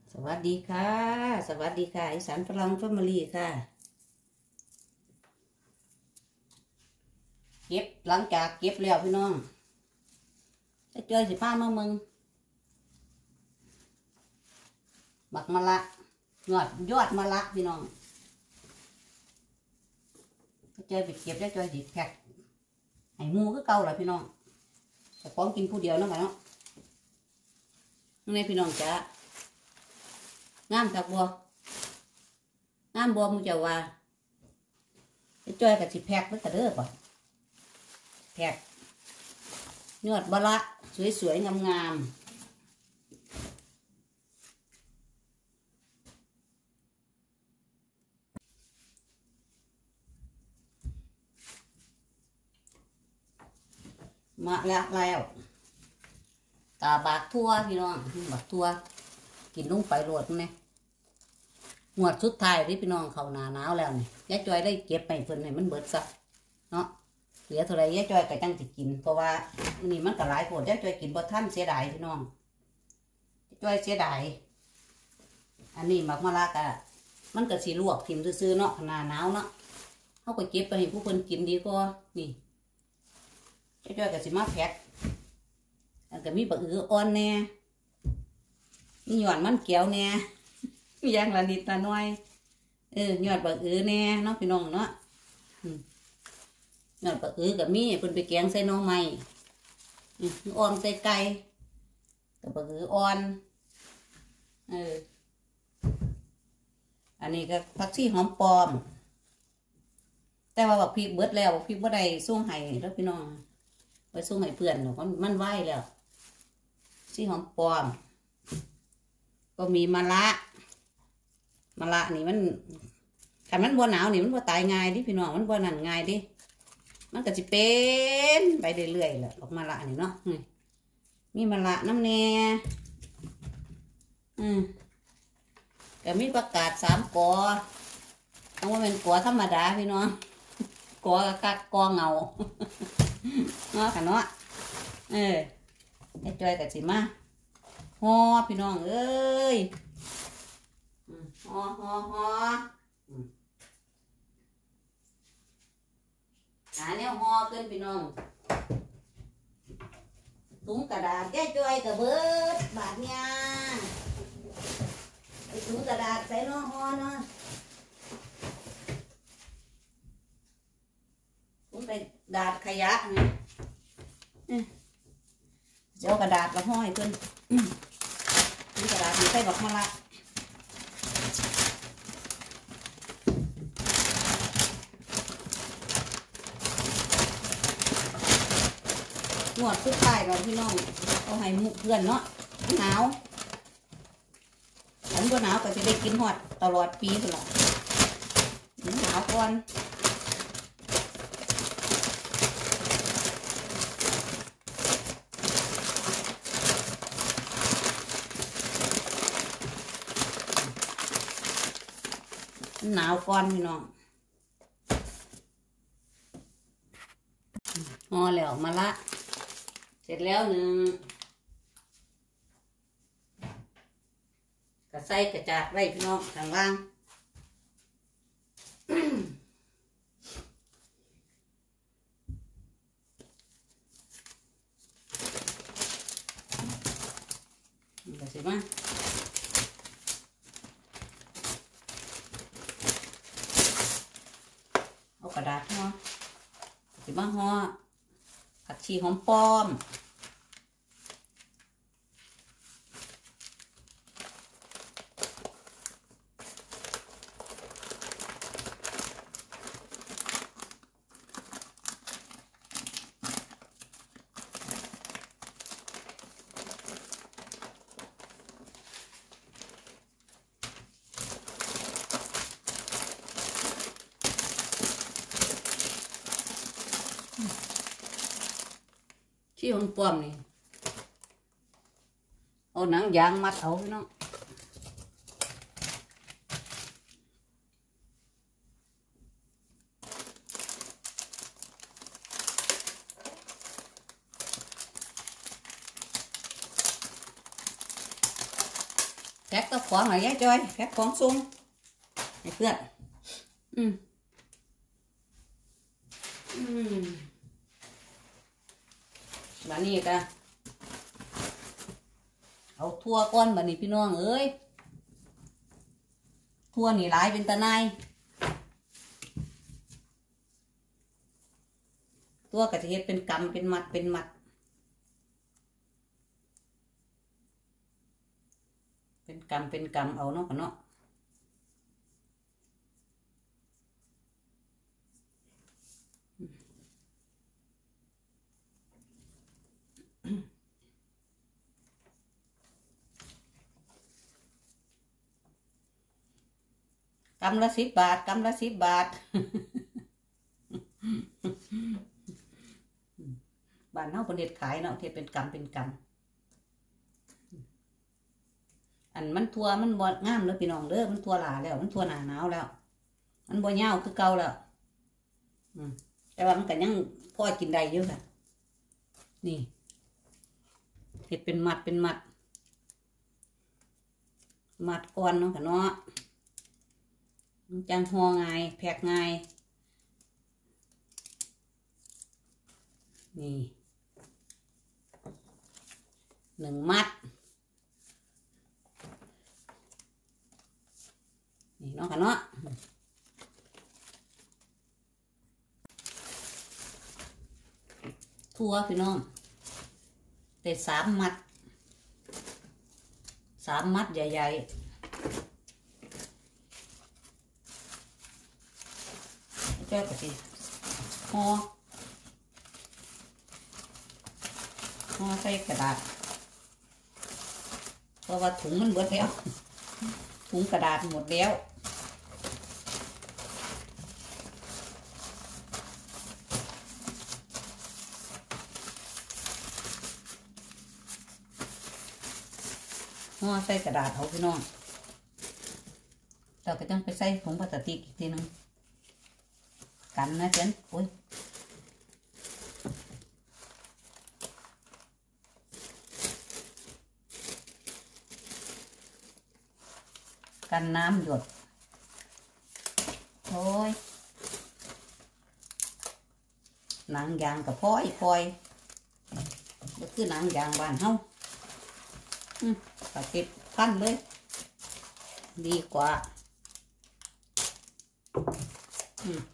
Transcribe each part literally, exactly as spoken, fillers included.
สวัสดีค่ะสวัสดีค่ะอีสานฝรั่งแฟมิลี่ค่ะเก็บหลังจากเก็บแล้วพี่น้องจะเจอสิผ้ามามึงบักมะละยอดยอดมะละพี่น้องจะเจอไปเก็บได้เจอสิแพ็คให้หมูก็เก่าเลยพี่น้องแต่ของกินผู้เดียวนะมาเนาะนี่พี่น้องจ้างามจากบัวงามบัวมูเจ้าว่าจะเจอกับสิแพ็คไว้กระเด้อก่อนแพ็คยอดมะละสวยๆงามๆมาแล้วแล้วตาบากทั่วพี่น้องบากทั่วกินลงไปโรดเนี่ยหวดสุดท้ายที่พี่น้องเขาหนาหนาวแล้วนี่ยายจอยได้เก็บไปเพิ่นให้มันเบิดซะเนาะเหลือเท่าไรยายจอยก็จังสิกินเพราะว่านี่มันก็หลายโพดยายจอยกินบ่ทันเสียดายพี่น้องยายจอยเสียดายอันนี้หมักมะละกะมันก็สิลวกทิ่มซื่อๆเนาะหนาหนาวเนาะเขาก็เก็บไปให้ผู้เพิ่นกินดีกว่านี่ยายจอยก็สิมาแพ็คอันก็มีบะอืออ่อนแน่มีหย่อนมันเกี๊ยวแน่มีอย่างละนิดละน้อยเออหย่อนบะอือแน่เนาะพี่น้องเนาะหย่อนบะอือกับมีเพิ่นไปแกงใส่น้องใหม่อ่อนใส่ไก่กับบะอืออ่อนเอออันนี้ก็ผักชีหอมปลอมแต่ว่าบักพริกเบิดแล้วบักพริกบ่ได้ส่งให้แล้วพี่น้องไปส่งให้เพื่อนเนาะมันไหวแล้วชีหอมปลอมก็มีมะละมะละนี่มันถ้ามันบัวหนาวนี่มันบัวตายง่ายดิพี่น้องมันบัวนั่นง่ายดิมันก็จะเป็นไปเรื่อยๆแหละออกมะละนี่เนาะมีมะละน้ำแน่อืมก็มีประกาศสามกอต้องว่าเป็นกอธรรมดาพี่น้องกอกักกอเงาเนาะค่ะเนาะเออไอ้จอยกับสิมาฮอพี่น้องเอ้ยฮอฮอฮอหาแนวฮอเกินพี่น้องถุงกระดาษแก้จอยกับเบิดบาทเนี่ยไอ้ถุงกระดาษใส่น้อฮอเนาะถุงไปดาษขยะไงเจ้ากระดาษมาห้อยเพิ่นนี่กระดาษมีใส่บักมะละหนวดสุดท้ายเราพี่น้องเอาให้มุกเพื่อนเนาะหนาวฉันก็หนาวก็จะได้กินหอดตลอดปีตลอดหนาวก่อนหนาวก่อนพี่น้องห่อแล้วมาละเสร็จแล้วหนึ่งกระใส่กระจาดไว้พี่น้องข้างล่างกระสิมาเอากระดาษห่อสิมาห่อผักชีหอมป้อมที่หอมป้อมนี่เอาหนังยางมัดเอาพี่น้องแพ็คกับของหน่อยยายจอยแพ็คของซุ่มให้เพื่อนอืมอืมบัดนี้ก็เอาทั่วก้อนบัดนี้พี่น้องเอ้ยทั่วนี่หลายเป็นตะไนตัวกะทิเฮ็ดเป็นกำเป็นมัดเป็นมัดเป็นกำเป็นกำเอาเนาะกันเนาะกำละสิบบาทกำละสิบบาทบ้านเฮาเป็นเด็ดขายเนาะที่เป็นกำเป็นกำอันมันทัวมันบ่งามเลยพี่น้องเด้อมันทัวหลาแล้วมันทัวหนาหนาวแล้วมันบ่ยาวคือเก่าแล้วแต่ว่ามันก็ยังพอกินได้อยู่ค่ะนี่เห็ดเป็นมัดเป็นมัดมัดก่อนเนาะค่ะเนาะจังห่อง่ายแพ็คง่ายนี่หนึ่งมัดนี่เนาะค่ะเนาะทั่วพี่น้องแต่สามมัดสามมัดใหญ่ๆเจ้าก็สิห่อห่อใส่กระดาษเพราะว่าถุงมันหมดแล้วถุงกระดาษหมดแล้วห่อใส่กระดาษเอาพี่น้องเราก็ต้องไปใส่ถุงพลาสติกอีกทีนึงกันนะเจนโอ้ยกันน้ำหยดโอ้ยหนังยางกับพ้อยพลอยก็คือหนังยางบ้านเฮาอืมก็เก็บพันเลยดีกว่าอืม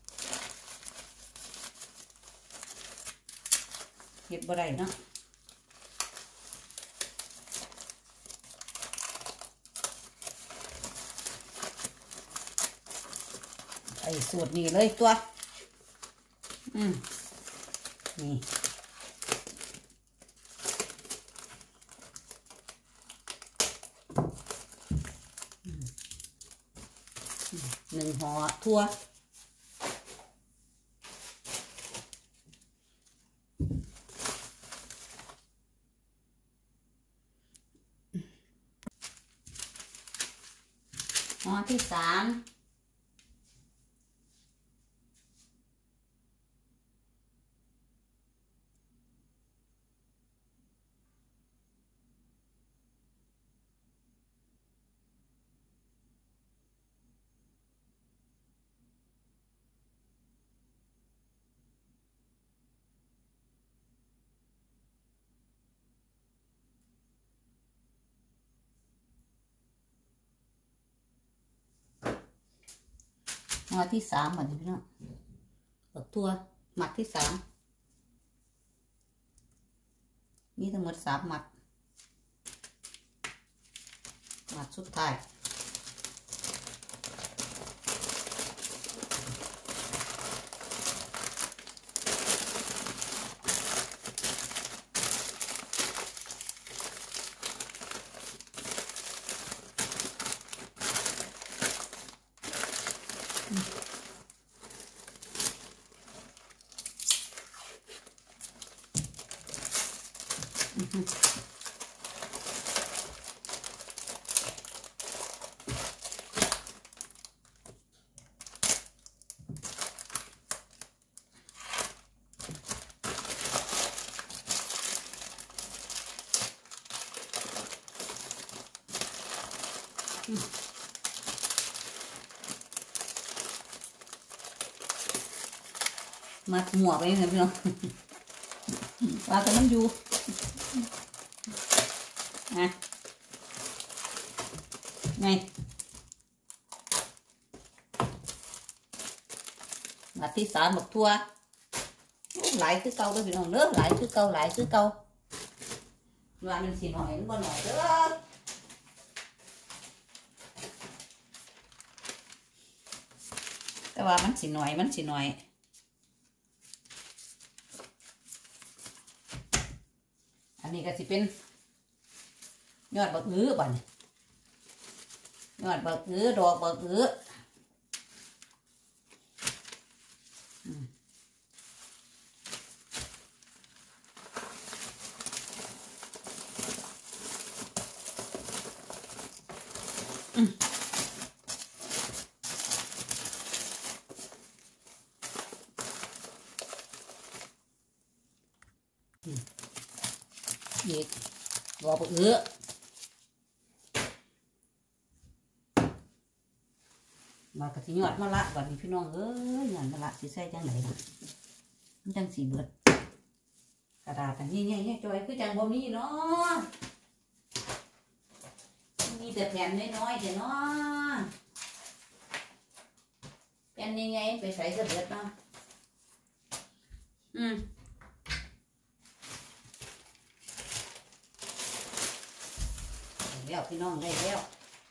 เก็บบ่ได้เนาะไอ้สูตรนี้เลยตัวอืมนี่หนึ่งห่อทั่วห่อที่สามห่อที่สามเหมือนพี่น้องบักทั่วหมัดที่สามมีทั้งหมดสามหมัดหมัดสุดท้ายมัดหัวไปเลยพี่น้องปลาแต่มันอยู่นะไงมาที่สามบักทั่วหลายคือเก่าเลยพี่น้องเด้อหลายคือเก่าหลายคือเก่าว่ามันสีหน่อยมันบ่หน่อยเด้อแต่ว่ามันสีหน่อยมันสีหน่อยอันนี้ก็สิเป็นยอดบักอื้อบ่เนี่ยยอดบักอื้อดอกบักอื้ออีกดอกบักอื้อมากระทิยอดมะละบัดนี้พี่น้องเอ้ยยอดมะละสิใส่จังไหนล่ะมันจังสีเบิดกระดาษอันนี้เนี่ยเนี่ยจอยคือจังบ่มีเนาะมีแต่แผ่นน้อยๆแต่เนาะแผ่นยังไงไปใส่กระเบิดเนาะอืมแล้วพี่น้องได้แล้ว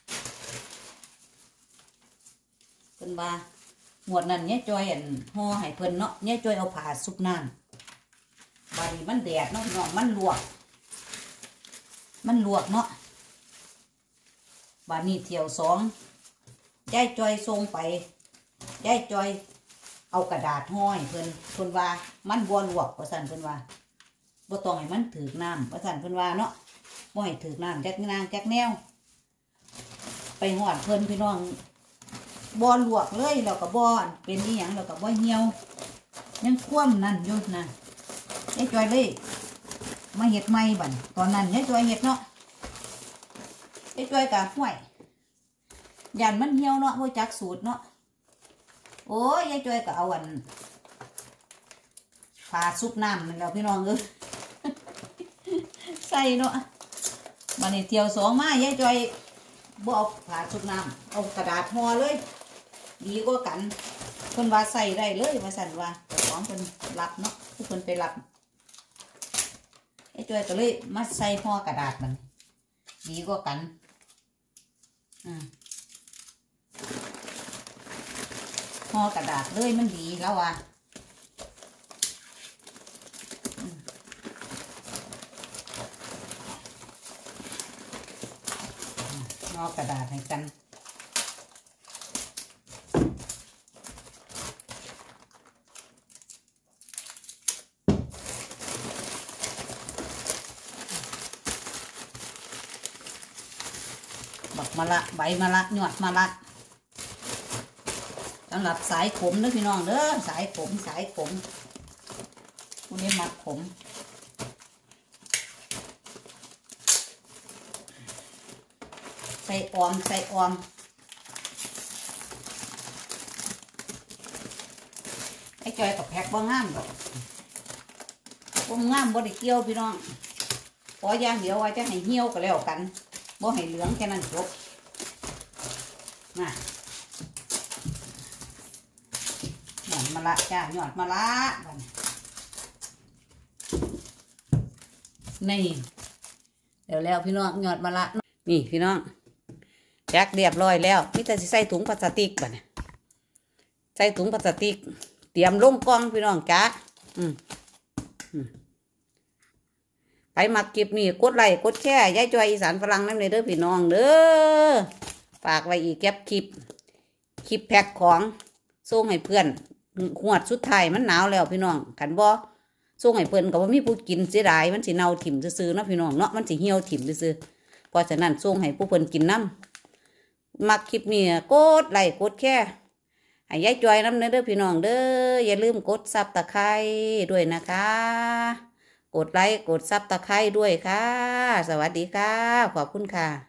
เพิ่นว่าหมวดนั้นเนี่ยจอยอันห่อให้เพิ่นเนาะเนี่ยจอยเอาผ้าซุปน้ำบาดนี้มันแดดเนาะพี่น้องมันลวกมันลวกเนาะบาดนี้เที่ยวสองยายจอยส่งไปยายจอยเอากระดาษห่อให้เพิ่นเพิ่นว่ามันบ่ลวกว่าซั่นเพิ่นว่าบ่ต้องให้มันถึกน้ำว่าซั่นเพิ่นว่าเนาะบ่ให้ถึกน้ำจักนางจักแนวไปหอดเพิ่นพี่น้องบ่ลวกเลยแล้วก็บ่เป็นอีหยังแล้วก็บ่เหี่ยวยังคว่ำนั่นอยู่นะยายจอยเลยมาเฮ็ดใหม่บัดตอนนั้นยายจอยเฮ็ดเนาะยายจอยกะห่วยยันมันเหี่ยวเนาะบ่จักสูตรเนาะโอ้ยยายจอยก็เอาอันผ้าซุปน้ำนั่นแล้วพี่น้องเอ้ยใส่เนาะบัดนี้เที่ยวสองมายายจอยบ่เอาผ้าชุบน้ำเอากระดาษห่อเลยดีกว่ากันเพิ่นว่าใส่ได้เลยว่าสั่นว่าแต่ของเพิ่นรับเนาะผู้เพิ่นไปรับไอ้จอยก็เลยมาใส่ห่อกระดาษมันดีกว่ากันอ่าห่อกระดาษเลยมันดีแล้วว่ะห่อกระดาษให้กันบักมะละใบมะละหยอดมะละสำหรับสายขมเด้อพี่น้องเด้อสายขมสายขมคุณนี้มัดขมใส่ออมใส่ออมไอ้จอยกับแพ็กบ่งามดอกบ่งามบ่ได้เกี่ยวพี่น้องขออย่างเดียวว่าจะให้เหี่ยวก็แล้วกันบ่ให้เหลืองแค่นั้นจบน่ะหยอดมะละจ้าหยอดมะละนี่เดี๋ยวแล้วพี่น้องหยอดมะละนี่พี่น้องจักเรียบร้อยแล้วพี่แต่สิใส่ถุงพลาสติกบ่เนี่ยใส่ถุงพลาสติกเตรียมลงกล่องพี่น้องจ้าอืมไปมักคลิปนี่กดไลค์กดแชร์ยายจอยอีสานฝรั่งนั่นเลยเด้อพี่น้องเด้อฝากไว้อีกแก็บคลิปคลิปแพ็คของส่งให้เพื่อนขวดสุดท้ายมันหนาวแล้วพี่น้องขันบ่ส่งให้เพื่อนก็บ่มีผู้กินเสียดายมันสิเน่าถิ่มซื่อๆเนาะพี่น้องเนาะมันสิเหี่ยวถิ่มซื่อๆเพราะฉะนั้นส่งให้ผู้เพื่อนกินน้ำมักคลิปนี่กดไลค์กดแชร์ให้ยายจอยน้ำเด้อพี่น้องเด้ออย่าลืมกดซับตะไคร้ด้วยนะคะกดไลค์กดซับตะไคร้ด้วยค่ะสวัสดีค่ะขอบคุณค่ะ